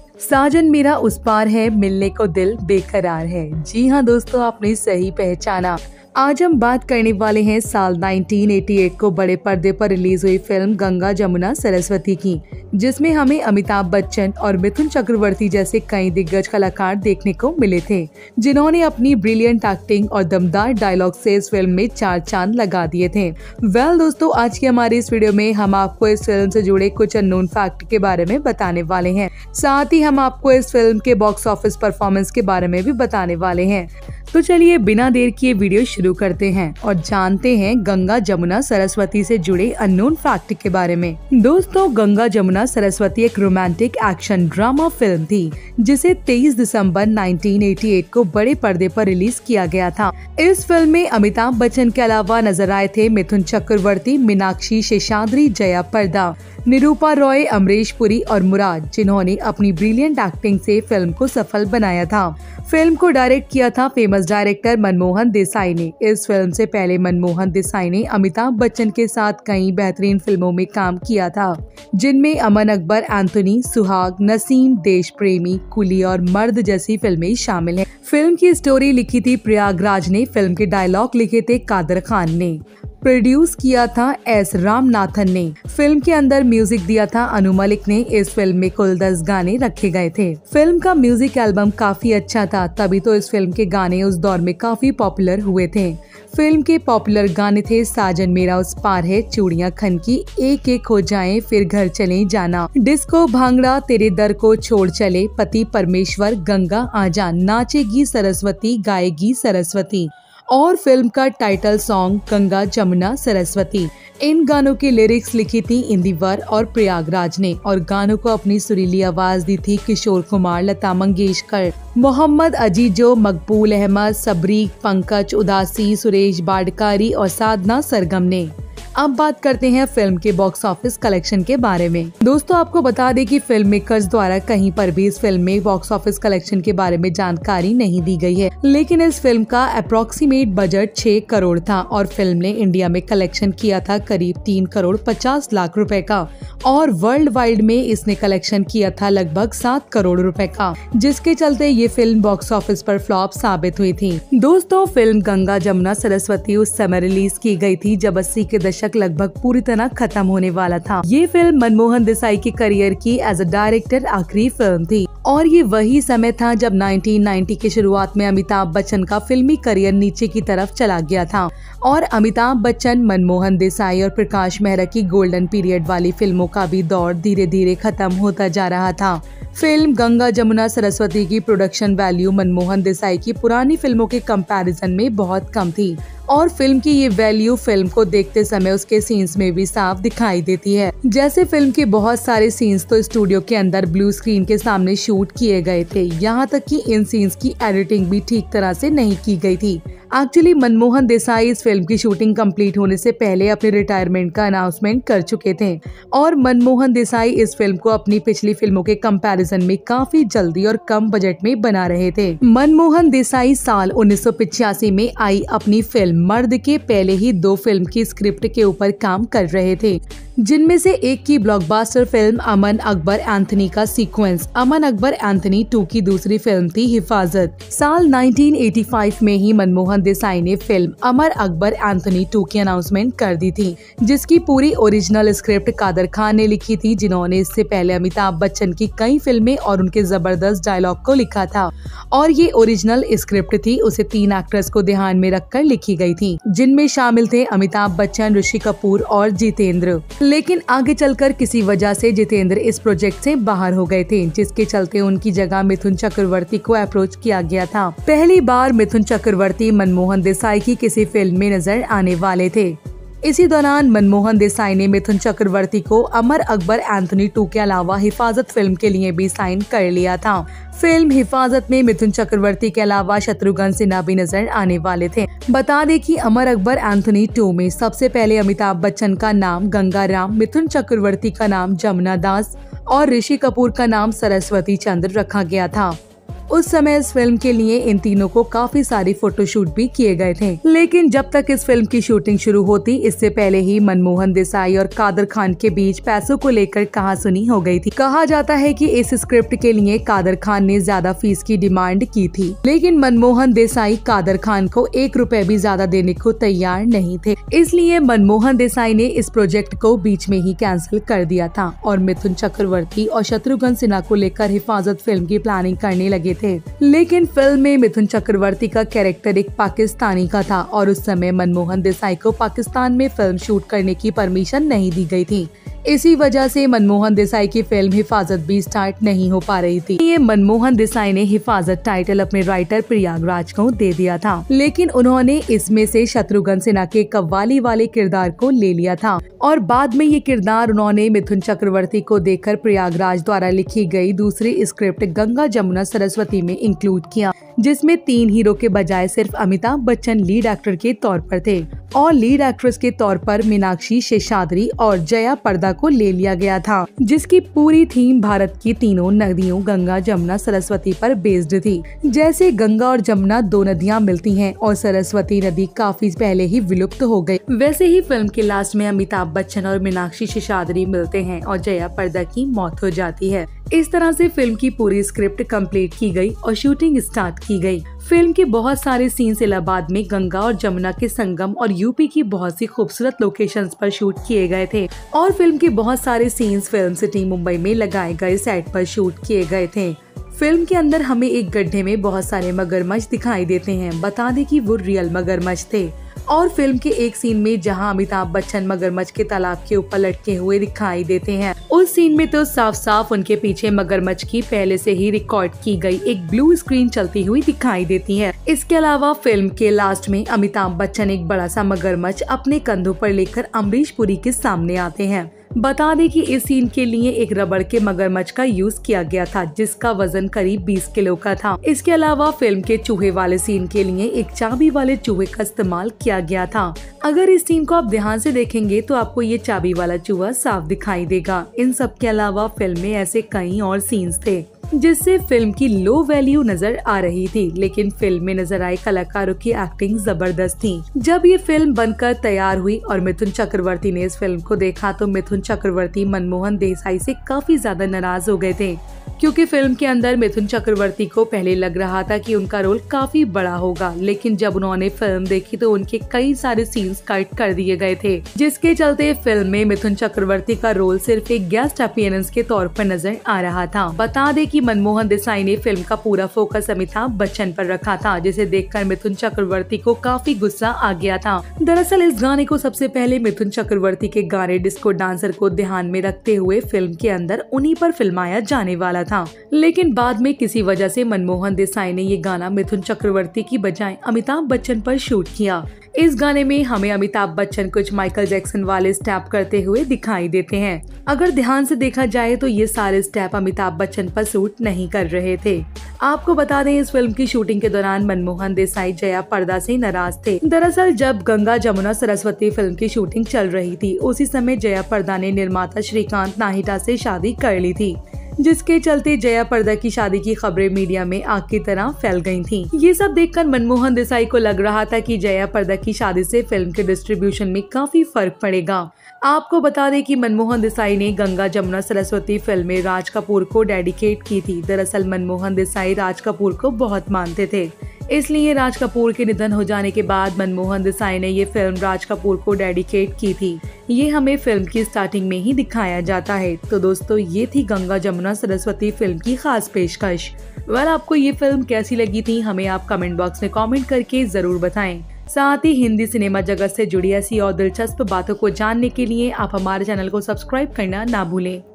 साजन मेरा उस पार है, मिलने को दिल बेकरार है। जी हाँ दोस्तों, आपने सही पहचाना। आज हम बात करने वाले हैं साल 1988 को बड़े पर्दे पर रिलीज हुई फिल्म गंगा जमुना सरस्वती की, जिसमें हमें अमिताभ बच्चन और मिथुन चक्रवर्ती जैसे कई दिग्गज कलाकार देखने को मिले थे, जिन्होंने अपनी ब्रिलियंट एक्टिंग और दमदार डायलॉग से इस फिल्म में 4 चांद लगा दिए थे। दोस्तों, आज की हमारी इस वीडियो में हम आपको इस फिल्म से जुड़े कुछ अननोन फैक्ट के बारे में बताने वाले हैं। साथ ही हम आपको इस फिल्म के बॉक्स ऑफिस परफॉर्मेंस के बारे में भी बताने वाले हैं। तो चलिए बिना देर किए वीडियो शुरू करते हैं और जानते हैं गंगा जमुना सरस्वती से जुड़े अननोन फैक्ट के बारे में। दोस्तों, गंगा जमुना सरस्वती एक रोमांटिक एक्शन ड्रामा फिल्म थी, जिसे 23 दिसंबर 1988 को बड़े पर्दे पर रिलीज किया गया था। इस फिल्म में अमिताभ बच्चन के अलावा नजर आए थे मिथुन चक्रवर्ती, मीनाक्षी, शेषाद्री, जया प्रदा, निरूपा रॉय, अमरीश पुरी और मुराद, जिन्होंने अपनी ब्रिलियंट एक्टिंग से फिल्म को सफल बनाया था। फिल्म को डायरेक्ट किया था फेमस डायरेक्टर मनमोहन देसाई ने। इस फिल्म से पहले मनमोहन देसाई ने अमिताभ बच्चन के साथ कई बेहतरीन फिल्मों में काम किया था, जिनमें अमन अकबर, एंथोनी, सुहाग, नसीम, देश प्रेमी, कुली और मर्द जैसी फिल्में शामिल हैं। फिल्म की स्टोरी लिखी थी प्रयागराज ने, फिल्म के डायलॉग लिखे थे कादर खान ने, प्रोड्यूस किया था एस रामनाथन ने। फिल्म के अंदर म्यूजिक दिया था अनु मलिक ने। इस फिल्म में कुल 10 गाने रखे गए थे। फिल्म का म्यूजिक एल्बम काफी अच्छा था, तभी तो इस फिल्म के गाने उस दौर में काफी पॉपुलर हुए थे। फिल्म के पॉपुलर गाने थे साजन मेरा उस पार है, चूड़ियां खनकी, एक एक हो जाए, फिर घर चले जाना, डिस्को भांगड़ा, तेरे दर को छोड़ चले, पति परमेश्वर, गंगा आजा, नाचेगी सरस्वती, गाएगी सरस्वती और फिल्म का टाइटल सॉन्ग गंगा जमुना सरस्वती। इन गानों की लिरिक्स लिखी थी इंदिवर और प्रयागराज ने और गानों को अपनी सुरीली आवाज दी थी किशोर कुमार, लता मंगेशकर, मोहम्मद अजीजो, मकबूल अहमद, सबरीक, पंकज उदासी, सुरेश बाडकारी और साधना सरगम ने। अब बात करते हैं फिल्म के बॉक्स ऑफिस कलेक्शन के बारे में। दोस्तों, आपको बता दें कि फिल्म मेकर्स द्वारा कहीं पर भी इस फिल्म में बॉक्स ऑफिस कलेक्शन के बारे में जानकारी नहीं दी गई है, लेकिन इस फिल्म का अप्रोक्सीमेट बजट 6 करोड़ था और फिल्म ने इंडिया में कलेक्शन किया था करीब 3 करोड़ 50 लाख रुपए का और वर्ल्ड वाइड में इसने कलेक्शन किया था लगभग 7 करोड़ रुपए का, जिसके चलते ये फिल्म बॉक्स ऑफिस पर फ्लॉप साबित हुई थी। दोस्तों, फिल्म गंगा जमुना सरस्वती उस समय रिलीज की गई थी जब 80 के दशक लगभग पूरी तरह खत्म होने वाला था। ये फिल्म मनमोहन देसाई के करियर की एज अ डायरेक्टर आखिरी फिल्म थी और ये वही समय था जब 1990 के शुरुआत में अमिताभ बच्चन का फिल्मी करियर नीचे की तरफ चला गया था और अमिताभ बच्चन, मनमोहन देसाई और प्रकाश मेहरा की गोल्डन पीरियड वाली फिल्मों का भी दौर धीरे धीरे खत्म होता जा रहा था। फिल्म गंगा जमुना सरस्वती की प्रोडक्शन वैल्यू मनमोहन देसाई की पुरानी फिल्मों के कंपैरिजन में बहुत कम थी और फिल्म की ये वैल्यू फिल्म को देखते समय उसके सीन्स में भी साफ दिखाई देती है। जैसे फिल्म के बहुत सारे सीन्स तो स्टूडियो के अंदर ब्लू स्क्रीन के सामने शूट किए गए थे, यहाँ तक कि इन सीन्स की एडिटिंग भी ठीक तरह से नहीं की गई थी। एक्चुअली मनमोहन देसाई इस फिल्म की शूटिंग कंप्लीट होने से पहले अपने रिटायरमेंट का अनाउंसमेंट कर चुके थे और मनमोहन देसाई इस फिल्म को अपनी पिछली फिल्मों के कंपैरिजन में काफी जल्दी और कम बजट में बना रहे थे। मनमोहन देसाई साल 1985 में आई अपनी फिल्म मर्द के पहले ही 2 फिल्म की स्क्रिप्ट के ऊपर काम कर रहे थे, जिनमें से एक की blockbuster film Aman Akbar Anthony का सीक्वेंस, अमन अकबर एंथनी 2 की दूसरी फिल्म थी हिफाजत। साल 1985 में ही मनमोहन देसाई ने फिल्म अमर अकबर एंथनी 2 की अनाउंसमेंट कर दी थी, जिसकी पूरी ओरिजिनल स्क्रिप्ट कादर खान ने लिखी थी, जिन्होंने इससे पहले अमिताभ बच्चन की कई फिल्में और उनके जबरदस्त डायलॉग को लिखा था और ये ओरिजिनल स्क्रिप्ट थी उसे 3 एक्टर्स को ध्यान में रखकर लिखी गई थी, जिनमें शामिल थे अमिताभ बच्चन, ऋषि कपूर और जितेंद्र। लेकिन आगे चलकर किसी वजह से जितेंद्र इस प्रोजेक्ट से बाहर हो गए थे, जिसके चलते उनकी जगह मिथुन चक्रवर्ती को अप्रोच किया गया था। पहली बार मिथुन चक्रवर्ती मनमोहन देसाई की किसी फिल्म में नजर आने वाले थे। इसी दौरान मनमोहन देसाई ने मिथुन चक्रवर्ती को अमर अकबर एंथनी 2 के अलावा हिफाजत फिल्म के लिए भी साइन कर लिया था। फिल्म हिफाजत में मिथुन चक्रवर्ती के अलावा शत्रुघ्न सिन्हा भी नजर आने वाले थे। बता दें कि अमर अकबर एंथनी 2 में सबसे पहले अमिताभ बच्चन का नाम गंगा राम, मिथुन चक्रवर्ती का नाम जमुना दास और ऋषि कपूर का नाम सरस्वती चंद्र रखा गया था। उस समय इस फिल्म के लिए इन तीनों को काफी सारी फोटोशूट भी किए गए थे। लेकिन जब तक इस फिल्म की शूटिंग शुरू होती, इससे पहले ही मनमोहन देसाई और कादर खान के बीच पैसों को लेकर कहासुनी हो गई थी। कहा जाता है कि इस स्क्रिप्ट के लिए कादर खान ने ज्यादा फीस की डिमांड की थी, लेकिन मनमोहन देसाई कादर खान को 1 रुपए भी ज्यादा देने को तैयार नहीं थे। इसलिए मनमोहन देसाई ने इस प्रोजेक्ट को बीच में ही कैंसिल कर दिया था और मिथुन चक्रवर्ती और शत्रुघ्न सिन्हा को लेकर हिफाजत फिल्म की प्लानिंग करने लगे थे। लेकिन फिल्म में मिथुन चक्रवर्ती का कैरेक्टर एक पाकिस्तानी का था और उस समय मनमोहन देसाई को पाकिस्तान में फिल्म शूट करने की परमिशन नहीं दी गई थी। इसी वजह से मनमोहन देसाई की फिल्म हिफाजत भी स्टार्ट नहीं हो पा रही थी। ये मनमोहन देसाई ने हिफाजत टाइटल अपने राइटर प्रयागराज को दे दिया था, लेकिन उन्होंने इसमें से शत्रुघ्न सिन्हा के कव्वाली वाले किरदार को ले लिया था और बाद में ये किरदार उन्होंने मिथुन चक्रवर्ती को देकर प्रयागराज द्वारा लिखी गई दूसरी स्क्रिप्ट गंगा जमुना सरस्वती में इंक्लूड किया, जिसमें 3 हीरो के बजाय सिर्फ अमिताभ बच्चन लीड एक्टर के तौर पर थे और लीड एक्ट्रेस के तौर पर मीनाक्षी शेषाद्री और जया पर्दा को ले लिया गया था, जिसकी पूरी थीम भारत की तीनों नदियों गंगा जमुना सरस्वती पर बेस्ड थी। जैसे गंगा और जमुना 2 नदियां मिलती हैं और सरस्वती नदी काफी पहले ही विलुप्त हो गई, वैसे ही फिल्म के लास्ट में अमिताभ बच्चन और मीनाक्षी शेषाद्री मिलते हैं और जया पर्दा की मौत हो जाती है। इस तरह से फिल्म की पूरी स्क्रिप्ट कंप्लीट की गई और शूटिंग स्टार्ट की गई। फिल्म के बहुत सारे सीन्स इलाहाबाद में गंगा और जमुना के संगम और यूपी की बहुत सी खूबसूरत लोकेशंस पर शूट किए गए थे और फिल्म के बहुत सारे सीन्स फिल्म सिटी मुंबई में लगाए गए सेट पर शूट किए गए थे। फिल्म के अंदर हमें एक गड्ढे में बहुत सारे मगरमच्छ दिखाई देते हैं। बता दें कि वो रियल मगरमच्छ थे और फिल्म के एक सीन में जहां अमिताभ बच्चन मगरमच्छ के तालाब के ऊपर लटके हुए दिखाई देते हैं, उस सीन में तो साफ साफ उनके पीछे मगरमच्छ की पहले से ही रिकॉर्ड की गई एक ब्लू स्क्रीन चलती हुई दिखाई देती है। इसके अलावा फिल्म के लास्ट में अमिताभ बच्चन एक बड़ा सा मगरमच्छ अपने कंधों पर लेकर अमरीश पुरी के सामने आते हैं। बता दें कि इस सीन के लिए एक रबड़ के मगरमच्छ का यूज किया गया था, जिसका वजन करीब 20 किलो का था। इसके अलावा फिल्म के चूहे वाले सीन के लिए एक चाबी वाले चूहे का इस्तेमाल किया गया था। अगर इस सीन को आप ध्यान से देखेंगे तो आपको ये चाबी वाला चूहा साफ दिखाई देगा। इन सब के अलावा फिल्म में ऐसे कई और सीन्स थे जिससे फिल्म की लो वैल्यू नजर आ रही थी, लेकिन फिल्म में नजर आए कलाकारों की एक्टिंग जबरदस्त थी। जब ये फिल्म बनकर तैयार हुई और मिथुन चक्रवर्ती ने इस फिल्म को देखा तो मिथुन चक्रवर्ती मनमोहन देसाई से काफी ज्यादा नाराज हो गए थे, क्योंकि फिल्म के अंदर मिथुन चक्रवर्ती को पहले लग रहा था कि उनका रोल काफी बड़ा होगा, लेकिन जब उन्होंने फिल्म देखी तो उनके कई सारे सीन्स कट कर दिए गए थे, जिसके चलते फिल्म में मिथुन चक्रवर्ती का रोल सिर्फ एक गेस्ट अपीयरेंस के तौर पर नजर आ रहा था। बता दें कि मनमोहन देसाई ने फिल्म का पूरा फोकस अमिताभ बच्चन पर रखा था, जिसे देखकर मिथुन चक्रवर्ती को काफी गुस्सा आ गया था। दरअसल इस गाने को सबसे पहले मिथुन चक्रवर्ती के गाने डिस्को डांसर को ध्यान में रखते हुए फिल्म के अंदर उन्हीं पर फिल्माया जाने वाला था, लेकिन बाद में किसी वजह से मनमोहन देसाई ने ये गाना मिथुन चक्रवर्ती की बजाय अमिताभ बच्चन पर शूट किया। इस गाने में हमें अमिताभ बच्चन कुछ माइकल जैक्सन वाले स्टेप करते हुए दिखाई देते हैं। अगर ध्यान से देखा जाए तो ये सारे स्टेप अमिताभ बच्चन पर सूट नहीं कर रहे थे। आपको बता दें इस फिल्म की शूटिंग के दौरान मनमोहन देसाई जया पर्दा से नाराज थे। दरअसल जब गंगा जमुना सरस्वती फिल्म की शूटिंग चल रही थी उसी समय जया पर्दा ने निर्माता श्रीकांत नाहिटा से शादी कर ली थी, जिसके चलते जया पर्दा की शादी की खबरें मीडिया में आग की तरह फैल गई थीं। ये सब देखकर मनमोहन देसाई को लग रहा था कि जया पर्दा की शादी से फिल्म के डिस्ट्रीब्यूशन में काफी फर्क पड़ेगा। आपको बता दें कि मनमोहन देसाई ने गंगा जमुना सरस्वती फिल्म में राज कपूर को डेडिकेट की थी। दरअसल मनमोहन देसाई राज कपूर को बहुत मानते थे, इसलिए राज कपूर के निधन हो जाने के बाद मनमोहन देसाई ने ये फिल्म राज कपूर को डेडिकेट की थी। ये हमें फिल्म की स्टार्टिंग में ही दिखाया जाता है। तो दोस्तों ये थी गंगा जमुना सरस्वती फिल्म की खास पेशकश। आपको ये फिल्म कैसी लगी थी हमें आप कमेंट बॉक्स में कमेंट करके जरूर बताएं। साथ ही हिंदी सिनेमा जगत से जुड़ी ऐसी और दिलचस्प बातों को जानने के लिए आप हमारे चैनल को सब्सक्राइब करना ना भूलें।